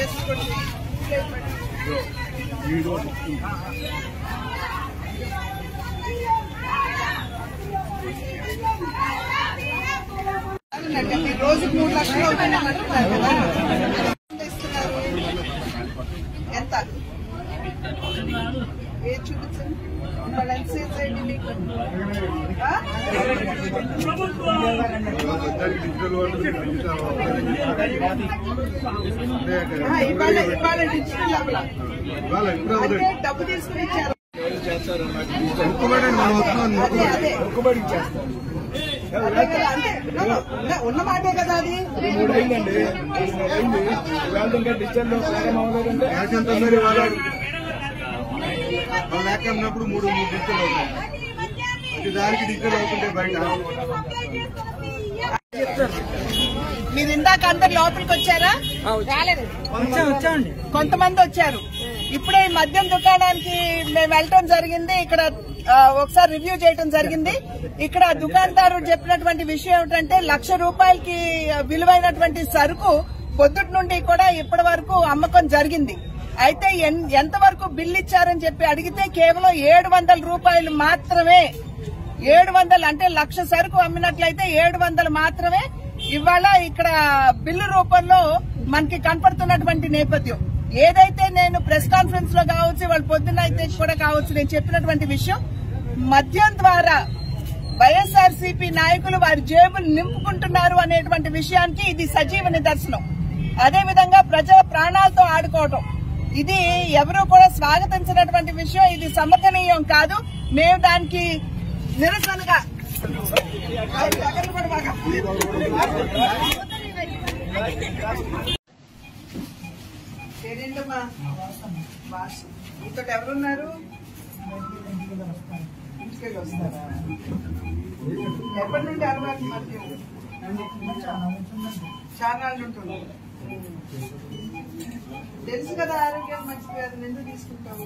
రోజుకు 3 లక్షలు అవుతున్నాయి ఎంత ఏ చూపించండి వాళ్ళ ఎన్సీఎస్ అయింది మీకు ఇవాళ డిజిటల్ అంటే డబ్బు తీసుకుని ఇచ్చారు ఉన్న మాటే కదా అది లేకన్నప్పుడు 3 డిజిటల్ అవుతాయి దానికి డిజిటల్ అవుతుంటే బయట మీరు ఇందాక అందరు లోపలికి వచ్చారా? కొంతమంది వచ్చారు. ఇప్పుడే ఈ మద్యం దుకాణానికి మేము వెళ్ళటం జరిగింది. ఇక్కడ ఒకసారి రివ్యూ చేయడం జరిగింది. ఇక్కడ దుకాణదారుడు చెప్పినటువంటి విషయం ఏమిటంటే 1,00,000 రూపాయలకి విలువైనటువంటి సరుకు పొద్దుటి నుండి కూడా ఇప్పటి వరకు అమ్మకం జరిగింది. అయితే ఎంతవరకు బిల్లు ఇచ్చారని చెప్పి అడిగితే కేవలం 700 రూపాయలు మాత్రమే. 700 అంటే 1,00,000 సరుకు అమ్మినట్లయితే 700 మాత్రమే ఇవాళ ఇక్కడ బిల్లు రూపంలో మనకి కనపడుతున్నటువంటి నేపథ్యం. ఏదైతే నేను ప్రెస్ కాన్ఫరెన్స్ లో కావచ్చు, వాళ్ళ పొద్దున్న అయితే కూడా కావచ్చు, నేను చెప్పినటువంటి విషయం మద్యం ద్వారా వైఎస్ఆర్సీపీ నాయకులు వారి జేబులు నింపుకుంటున్నారు అనేటువంటి విషయానికి ఇది సజీవ నిదర్శనం. అదేవిధంగా ప్రజల ప్రాణాలతో ఆడుకోవటం ఇది ఎవరూ కూడా స్వాగతించినటువంటి విషయం. ఇది సమర్థనీయం కాదు. మేము దానికి నిరసనగా మీతో ఎవరున్నారు? ఇంటికి వస్తారా? ఎప్పటి నుండి అలవాటు? చాలా ఉంటుంది. తెలుసు కదా ఆరోగ్యం మంచిది అది ఎందుకు తీసుకుంటావు?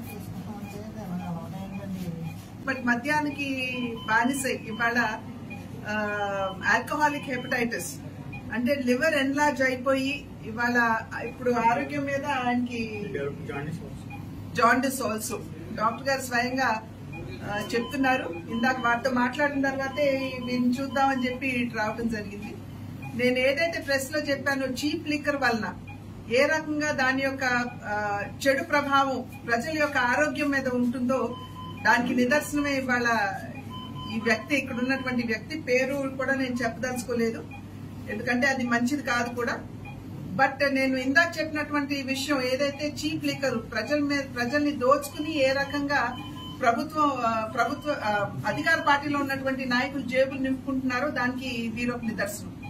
బట్ మద్యానికి బానిస ఇవాళ ఆల్కహాలిక్ హెపటైటిస్ అంటే లివర్ ఎన్లార్జ్ అయిపోయి ఇవాళ ఇప్పుడు ఆరోగ్యం మీద ఆయనకి జాండిస్ ఆల్సో డాక్టర్ గారు స్వయంగా చెప్తున్నారు. ఇందాక వారితో మాట్లాడిన తర్వాతే వీరిని చూద్దామని చెప్పి రావడం జరిగింది. నేను ఏదైతే ప్రెస్ లో చెప్పానో చీప్ లిక్కర్ వలన ఏ రకంగా దాని యొక్క చెడు ప్రభావం ప్రజల యొక్క ఆరోగ్యం మీద ఉంటుందో దానికి నిదర్శనమే ఇవాళ ఈ వ్యక్తి, ఇక్కడ ఉన్నటువంటి వ్యక్తి పేరు కూడా నేను చెప్పదలుచుకోలేదు ఎందుకంటే అది మంచిది కాదు కూడా. బట్ నేను ఇందాక చెప్పినటువంటి విషయం ఏదైతే చీప్ లిక్కర్ ప్రజల్ని దోచుకుని ఏ రకంగా ప్రభుత్వ అధికార పార్టీలో ఉన్నటువంటి నాయకులు జేబులు నింపుకుంటున్నారో దానికి వీరొక నిదర్శనం.